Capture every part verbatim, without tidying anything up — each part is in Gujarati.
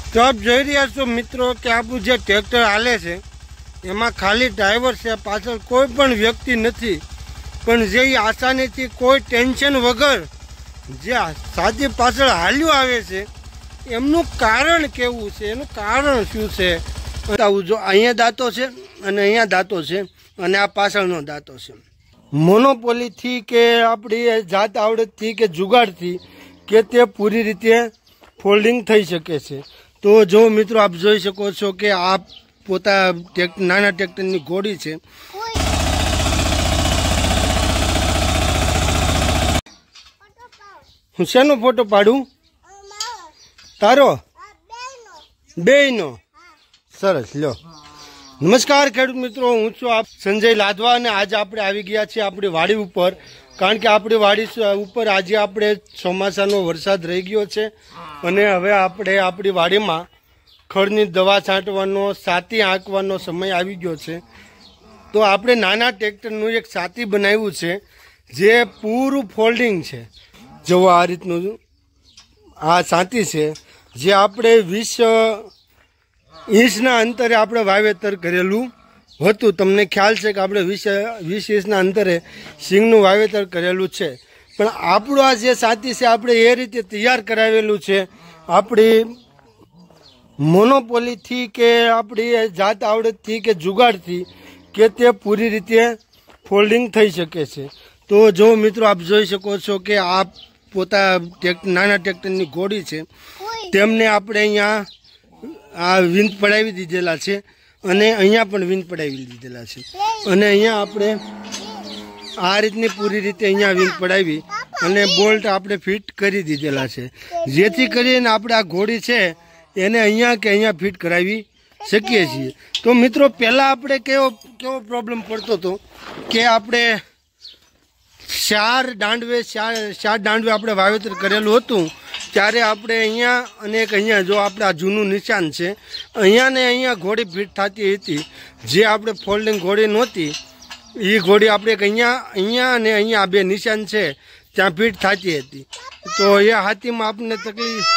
तो आप જોઈ રહ્યા છો મિત્રો કે આપણું જે ટ્રેક્ટર હાલે છે એમાં ખાલી ડ્રાઈવર છે, પાછળ કોઈ પણ વ્યક્તિ નથી, પણ જે આસાનીથી કોઈ ટેન્શન વગર જે સાથી પાછળ હાલ્યું આવે છે એમનું કારણ કેવું છે, એનું કારણ શું છે બતાવું. જો અહીંયા દાંતો છે અને અહીંયા દાંતો છે અને આ પાછળનો દાંતો છે. મોનોપોલીથી કે આપણી જાત આવડતથી કે જુગાડથી કે તે પૂરી રીતે ફોલ્ડિંગ થઈ શકે છે. તો જો મિત્રો આપ જોઈ શકો છો કે આ પોતા નાના ટ્રેક્ટરની ઘોડી છે. હું શેનો ફોટો પાડું? તારો બેયનો? સરસ. લ્યો, નમસ્કાર ખેડૂત મિત્રો, હું છું આપ સંજય લાદવા અને આજે આપણે આવી ગયા છીએ આપણી વાડી ઉપર. કારણ કે આપણી વાડી ઉપર આજે આપણે ચોમાસાનો વરસાદ રહી ગયો છે અને હવે આપણે આપણી વાડીમાં ખડની દવા છાંટવાનો, સાથી આંકવાનો સમય આવી ગયો છે. તો આપણે નાના ટ્રેક્ટરનું એક સાથી બનાવ્યું છે જે પૂરું ફોલ્ડિંગ છે. જો આ રીતનું આ સાથી છે જે આપણે વીસ ઇંચના અંતરે આપણે વાવેતર કરેલું હતું. તમને ખ્યાલ છે કે આપણે વીસ વીસ ઇંચના અંતરે સિંગનું વાવેતર કરેલું છે. પણ આપણું આ જે સાથી છે આપણે એ રીતે તૈયાર કરાવેલું છે આપણી મોનોપોલીથી કે આપણી જાત આવડતથી કે જુગાડથી કે તે પૂરી રીતે ફોલ્ડિંગ થઈ શકે છે. તો જો મિત્રો આપ જોઈ શકો છો કે આ પોતા નાના ટ્રેક્ટરની ઘોડી છે, તેમને આપણે અહીંયા આ વિંદ પડાવી દીધેલા છે અને અહીંયા પણ વિંદ પડાવી દીધેલા છે અને અહીંયા આપણે આ રીતની પૂરી રીતે અહીંયા વિંદ પડાવી અને બોલ્ટ આપણે ફિટ કરી દીધેલા છે, જેથી કરીને આપણે આ ઘોડી છે એને અહીંયા કે અહીંયા ફિટ કરાવી શકીએ છીએ. તો મિત્રો પહેલાં આપણે કેવો કેવો પ્રોબ્લેમ પડતો હતો કે આપણે ચાર દાંડવે ચાર ચાર દાંડવે આપણે વાવેતર કરેલું હતું ત્યારે આપણે અહીંયા અને એક અહીંયા જો આપણે આ જૂનું નિશાન છે અહીંયા ને અહીંયા ઘોડી ફિટ થતી હતી. જે આપણે ફોલ્ડિંગ ઘોડી નહોતી એ ઘોડી આપણે એક અહીંયા અહીંયા અને અહીંયા આ બે નિશાન છે ત્યાં ફિટ થતી હતી. તો એ હાથીમાં આપણને તકલીફ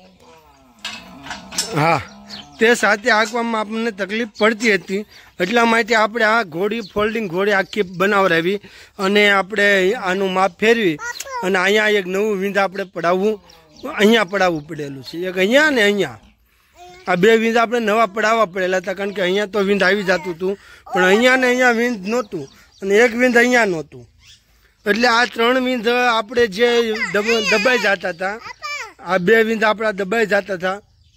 હા તે સાથે આંકવામાં આપણને તકલીફ પડતી હતી. એટલા માટે આપણે આ ઘોડી ફોલ્ડિંગ ઘોડી આખી બનાવરાવી અને આપણે આનું માપ ફેરવી અને અહીંયા એક નવું વિંધ આપણે પડાવવું અહીંયા પડાવવું પડેલું છે. એક અહીંયા ને અહીંયા આ બે વિંધ આપણે નવા પડાવવા પડેલા હતા, કારણ કે અહીંયા તો વિંધ આવી જતું હતું પણ અહીંયા ને અહીંયા વિંધ નહોતું અને એક વિંધ અહીંયા નહોતું. એટલે આ ત્રણ વિંધ આપણે જે દબાઈ જતા હતા, આ બે વિંધ આપણા દબાઈ જતા હતા,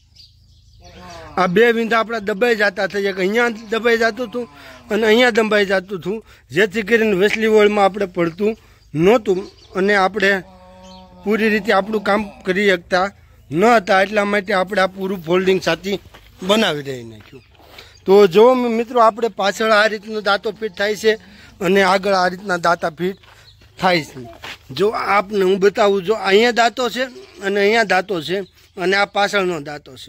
આ બે વિંધ આપણા દબાઈ જતા હતા. એક અહીંયા દબાઈ જતું હતું અને અહીંયા દબાઈ જતું હતું, જેથી કરીને વેસલી વોળમાં આપણે પડતું નહોતું અને આપણે પૂરી રીતે આપણું કામ કરી શકતા ન હતા. એટલા માટે આપણે આ પૂરું ફોલ્ડિંગ સાથી બનાવી દઈ નાખ્યું. તો જો મિત્રો આપણે પાછળ આ રીતનું દાંતો ફિટ થાય છે અને આગળ આ રીતના દાંતા ફિટ થાય છે. જો આપને હું બતાવું, જો અહીંયા દાંતો છે અને અહીંયા દાંતો છે અને આ પાછળનો દાંતો છે.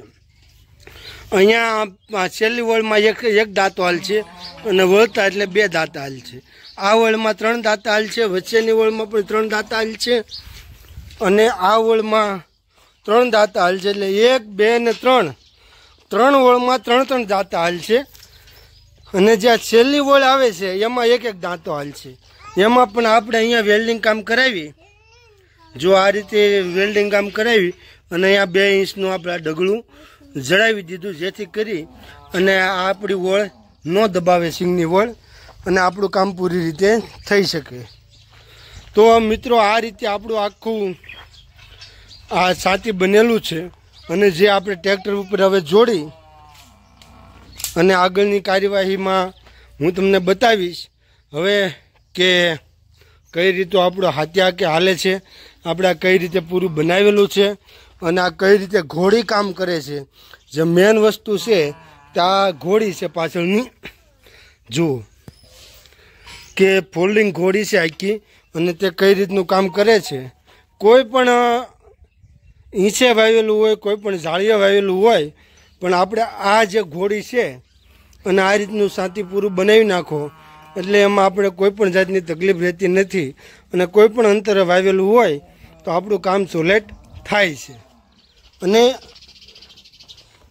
અહીંયા છેલ્લી વળમાં એક એક દાંતો હાલ છે અને વળતા એટલે બે દાંતા હાલ છે. આ વળમાં ત્રણ દાંતા હાલ છે, વચ્ચેની વળમાં પણ ત્રણ દાંતા હાલ છે અને આ વળમાં ત્રણ દાંતા હાલ છે. એટલે એક બે ને ત્રણ ત્રણ વળમાં ત્રણ ત્રણ દાંતા હાલ છે અને જ્યાં છેલ્લી વળ આવે છે એમાં એક એક દાંતો હાલ છે. એમાં પણ આપણે અહીંયા વેલ્ડિંગ કામ કરાવી, જો આ રીતે વેલ્ડિંગ કામ કરાવી અને અહીંયા બે ઇંચનું આપણે ડગલું જડાવી દીધું, જેથી કરી અને આપણી વળ ન દબાવે સિંગની વળ અને આપણું કામ પૂરી રીતે થઈ શકે. તો મિત્રો આ રીતે આપણું આખું આ સાથી બનેલું છે અને જે આપણે ટ્રેક્ટર ઉપર હવે જોડી અને આગળની કાર્યવાહીમાં હું તમને બતાવીશ હવે કે કઈ રીતે આપણું હાથિયા કે હાલે છે, આપણે આ કઈ રીતે પૂરું બનાવેલું છે અને આ કઈ રીતે ઘોડી કામ કરે છે. જે મેન વસ્તુ છે તે આ ઘોડી છે પાછળની. જુઓ કે ફોલ્ડિંગ ઘોડી છે આખી અને તે કઈ રીતનું કામ કરે છે. કોઈ પણ ઈંચે વાવેલું હોય, કોઈ પણ ઝાડીએ વાવેલું હોય, પણ આપણે આ જે ઘોડી છે અને આ રીતનું સાથી પૂરું બનાવી નાખો એટલે એમાં આપણે કોઈ પણ જાતની તકલીફ રહેતી નથી અને કોઈ પણ અંતરે વાવેલું હોય તો આપણું કામ સોલેટ થાય છે. અને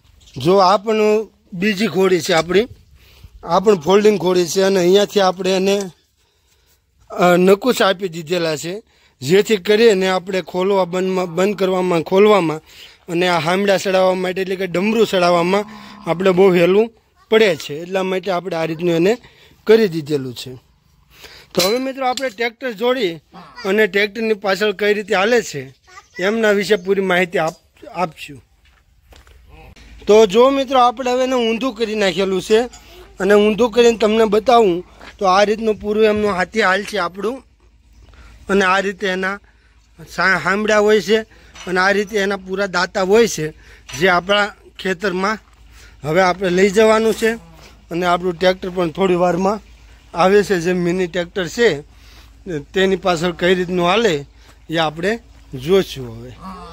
જો આ પણ બીજી ઘોડી છે આપણી, આ પણ ફોલ્ડિંગ ઘોડી છે અને અહીંયાથી આપણે એને નકુશ આપી દીધેલા છે, જેથી કરીને આપણે ખોલવા બંધમાં બંધ કરવામાં ખોલવામાં અને આ હામડા ચડાવવા માટે એટલે કે ડમરું ચડાવવામાં આપણે બહુ હેલું પડે છે, એટલા માટે આપણે આ રીતનું એને કરી દીધેલું છે। તો હવે મિત્રો આપણે ટ્રેક્ટર જોડી અને ટ્રેક્ટરની પાછળ કઈ રીતે હાલે છે એમના વિશે પૂરી માહિતી આપ આપશું। તો જો મિત્રો આપણે હવે એને ઊંધું કરી નાખેલું છે અને ઊંધું કરીને તમને બતાવું તો આ રીતનું પૂરું એમનું હાથી હાલ છે આપણું, અને આ રીતે એના હામડા હોય છે અને આ રીતે એના પૂરા દાંતા હોય છે, જે આપણા ખેતરમાં હવે આપણે લઈ જવાનું છે। અને આપણું ટ્રેક્ટર પણ થોડી વારમાં આવે છે, જે મિની ટ્રેક્ટર છે તેની પાછળ કઈ રીતનું હાલે એ આપણે જોઈશું હવે।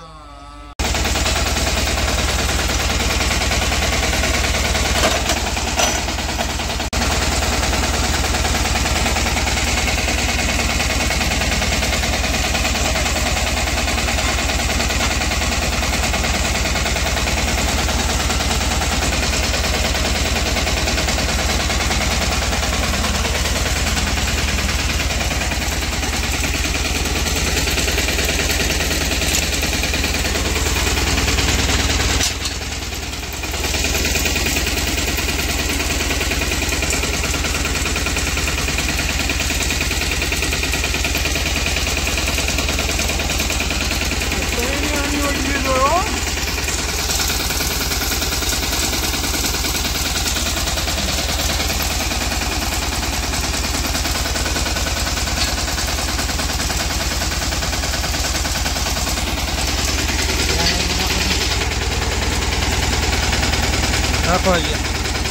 રાખો અહીંયા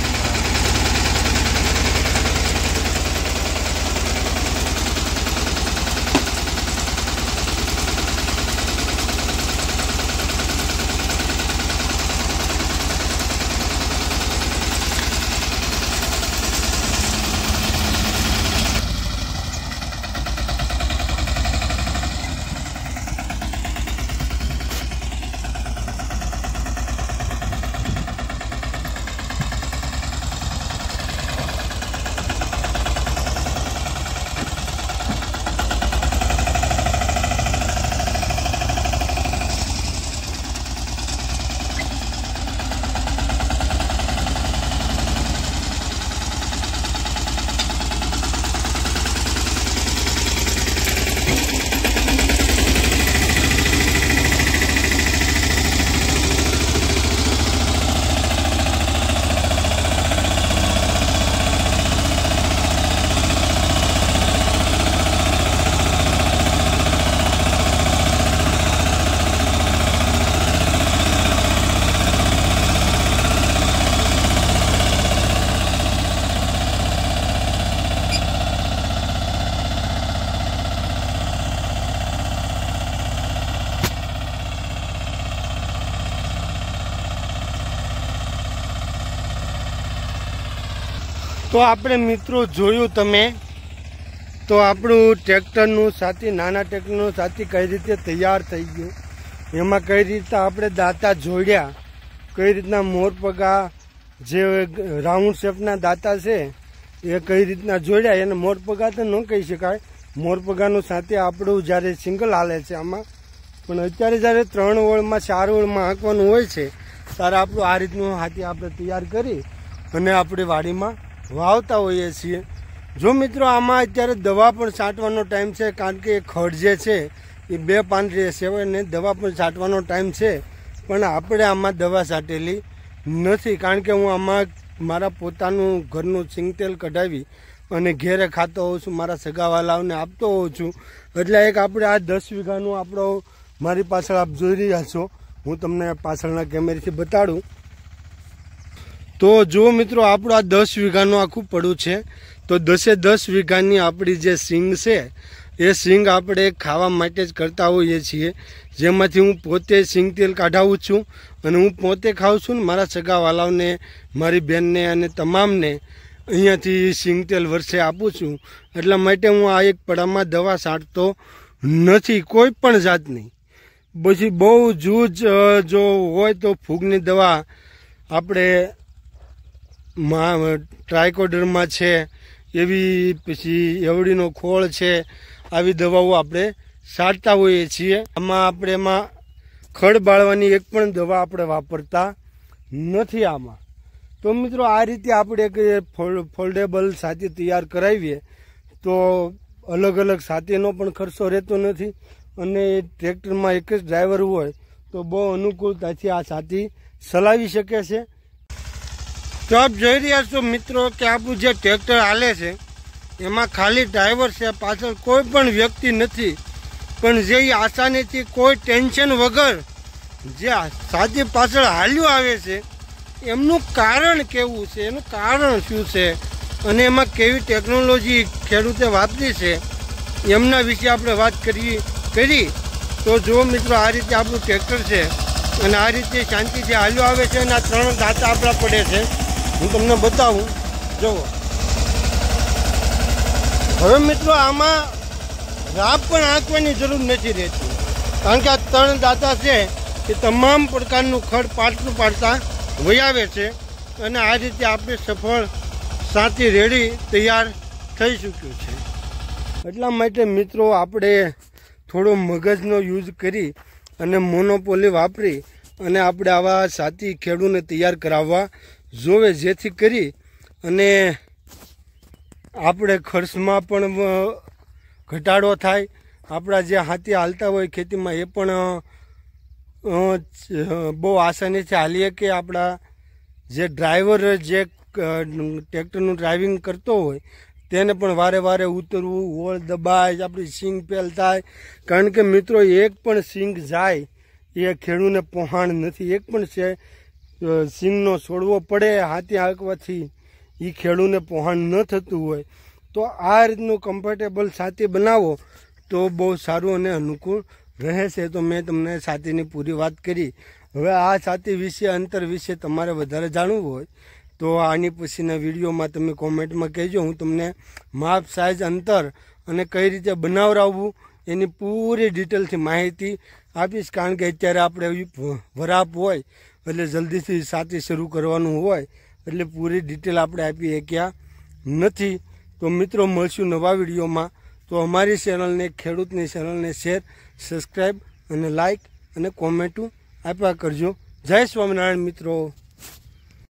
તો આપણે મિત્રો જોયું તમે તો આપણું ટ્રેક્ટરનું સાથી નાના ટ્રેક્ટરનું સાથી કઈ રીતે તૈયાર થઈ ગયું, એમાં કઈ રીતે આપણે દાંતા જોડ્યા, કઈ રીતના મોરપગા જે રાઉન્ડ શેપના દાંતા છે એ કઈ રીતના જોડ્યા, એને મોરપગા તો ન કહી શકાય, મોરપગાનું સાથે આપણું જ્યારે સિંગલ હાલે છે આમાં, પણ અત્યારે જ્યારે ત્રણ ઓળમાં ચાર ઓળમાં હાંકવાનું હોય છે ત્યારે આપણું આ રીતનું હાથી આપણે તૈયાર કરી અને આપણી વાડીમાં વાવતા હોઈએ છીએ। જો મિત્રો આમાં અત્યારે દવા પણ છાંટવાનો ટાઈમ છે, કારણ કે એ ખડ જે છે એ બે પાંદડી સેવાય ને દવા પણ છાંટવાનો ટાઈમ છે, પણ આપણે આમાં દવા છાંટેલી નથી, કારણ કે હું આમાં મારા પોતાનું ઘરનું સિંગતેલ કઢાવી અને ઘેરે ખાતો હોઉં છું, મારા સગાવાલાઓને આપતો હોઉં છું। એટલે એક આપણે આ દસ વીઘાનું આપણો મારી પાછળ આપ જોઈ રહ્યા છો, હું તમને પાછળના કેમેરાથી બતાડું તો જો મિત્રો આપણું આ દસ વીઘાનું આખું પડું છે, તો દસે દસ વીઘાની આપણી જે સિંગ છે એ સિંગ આપણે ખાવા માટે જ કરતા હોઈએ છીએ, જેમાંથી હું પોતે સિંગ તેલ કાઢાવું છું અને હું પોતે ખાઉં છું ને મારા સગાવાલાઓને, મારી બહેનને અને તમામને અહીંયાથી સિંગ તેલ વર્ષે આપું છું। એટલા માટે હું આ એક પડામાં દવા છાંટતો નથી કોઈ પણ જાતની। પછી બહુ જૂજ જો હોય તો ફૂગની દવા આપણે ટ્રાયકોડર્મા છે, એવી પછી એવડીનો ખોળ છે, આવી દવાઓ આપણે છાંટતા હોઈએ છીએ. આમાં આપણે એમાં ખડ બાળવાની એક પણ દવા આપણે વાપરતા નથી આમાં. તો મિત્રો આ રીતે આપણે એક ફોલ્ડેબલ છાતી તૈયાર કરાવીએ તો અલગ અલગ છાતીનો પણ ખર્ચો રહેતો નથી અને ટ્રેક્ટરમાં એક જ ડ્રાઈવર હોય તો બહુ અનુકૂળતાથી આ છાતી ચલાવી શકે છે. તો આપ જોઈ રહ્યા છો મિત્રો કે આપણું જે ટ્રેક્ટર હાલે છે એમાં ખાલી ડ્રાઈવર છે, પાછળ કોઈ પણ વ્યક્તિ નથી, પણ જે આસાનીથી કોઈ ટેન્શન વગર જે છાતી પાછળ હાલ્યું આવે છે એમનું કારણ કેવું છે, એનું કારણ શું છે અને એમાં કેવી ટેકનોલોજી ખેડૂતે વાપરી છે એમના વિશે આપણે વાત કરી કરી તો જો મિત્રો આ રીતે આપણું ટ્રેક્ટર છે અને આ રીતે શાંતિથી હાલ્યું આવે છે અને આ ત્રણ દાંતા આપણા પડે છે. હું તમને બતાવું, જુઓ. હવે મિત્રો આમાં રાપ પણ આંકવાની જરૂર નથી રહેતી, કારણ કે આ ત્રણ દાંતા છે એ તમામ પ્રકારનું ખડ પાટલું પાડતા વયાવે છે અને આ રીતે આપણે સફળ છાતી રેડી તૈયાર થઈ ચૂક્યું છે. એટલા માટે મિત્રો આપણે થોડો મગજનો યુઝ કરી અને મોનોપોલી વાપરી અને આપણે આવા છાતી ખેડૂને તૈયાર કરાવવા જોવે, જેથી કરી અને આપણે ખર્ચમાં પણ ઘટાડો થાય. આપણા જે હાથી હાલતા હોય ખેતીમાં એ પણ બહુ આસાનીથી હાલીએ કે આપણા જે ડ્રાઈવર જે ટ્રેક્ટરનું ડ્રાઇવિંગ કરતો હોય તેને પણ વારે વારે ઉતરવું, હોળ દબાય, આપણી સિંગ પેલ થાય. કારણ કે મિત્રો એક પણ સિંગ જાય એ ખેડૂને પહોંચાણ નથી, એક પણ છે સિંગનો છોડવો પડે હાથી હાંકવાથી એ ખેડૂને પહોંચાણ ન થતું હોય. તો આ રીતનું કમ્ફર્ટેબલ છાતી બનાવો તો બહુ સારું અને અનુકૂળ રહે છે. તો મેં તમને છાતીની પૂરી વાત કરી. હવે આ છાતી વિશે, અંતર વિશે તમારે વધારે જાણવું હોય તો આની પછીના વિડીયોમાં તમે કોમેન્ટમાં કહેજો. હું તમને માપ, સાઇઝ, અંતર અને કઈ રીતે બનાવરાવવું એની પૂરી ડિટેલથી માહિતી આપીશ. કારણ કે અત્યારે આપણે વરાપ હોય એટલે જલ્દીથી છાતી શરૂ કરવાનું હોય એટલે પૂરી ડિટેલ આપણે આપી શક્યા નથી. તો મિત્રો મળશું નવા વિડીયોમાં. તો અમારી ચેનલને, ખેડૂતની ચેનલને શેર, સબસ્ક્રાઈબ અને લાઈક અને કોમેન્ટું આપ્યા કરજો. જય સ્વામિનારાયણ મિત્રો.